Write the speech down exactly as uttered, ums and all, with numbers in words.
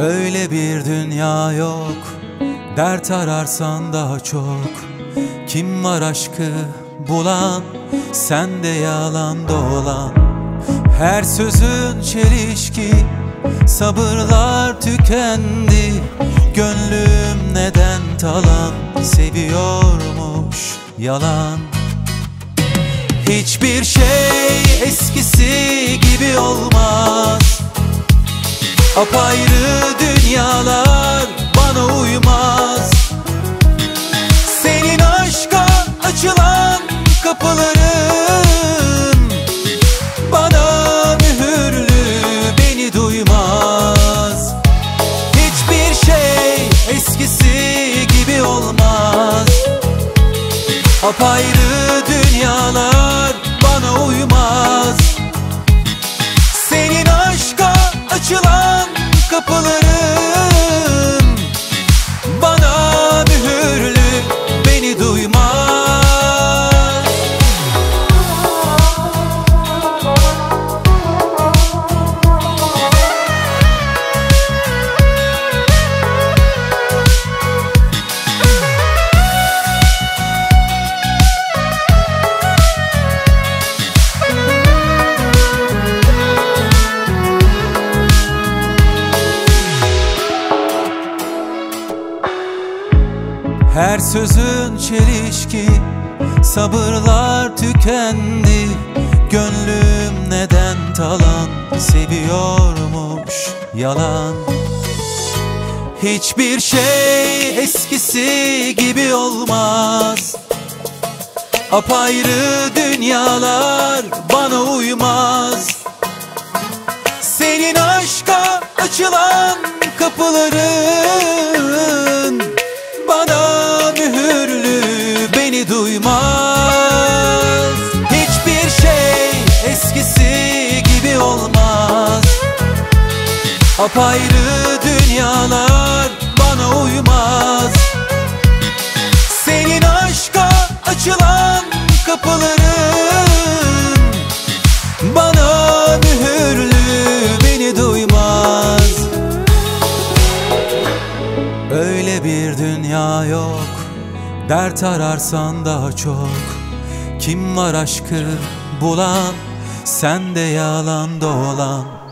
Öyle bir dünya yok, dert ararsan daha çok. Kim var aşkı bulan, sende yalan dolan. Her sözün çelişki, sabırlar tükendi. Gönlüm neden talan, seviyormuş yalan. Hiçbir şey eskisi gibi olmaz. Apayrı dünyalar bana uymaz. Senin aşka açılan kapıların bana mühürlü, beni duymaz. Hiçbir şey eskisi gibi olmaz. Apayrı dünyalar bana uymaz. Senin aşka açılan kapıların bana mühürlü, beni duymaz. Her sözün çelişki, sabırlar tükendi. Gönlüm neden talan, seviyormuş yalan. Hiçbir şey eskisi gibi olmaz. Apayrı dünyalar bana uymaz. Senin aşka açılan kapıların bana mühürlü, beni duymaz. Hiçbir şey eskisi gibi olmaz. Apayrı dünyalar bana uymaz. Senin aşka açılan kapıların bana mühürlü, beni duymaz. Öyle bir dünya yok, dert ararsan daha çok. Kim var aşkı bulan, sende yalan dolan.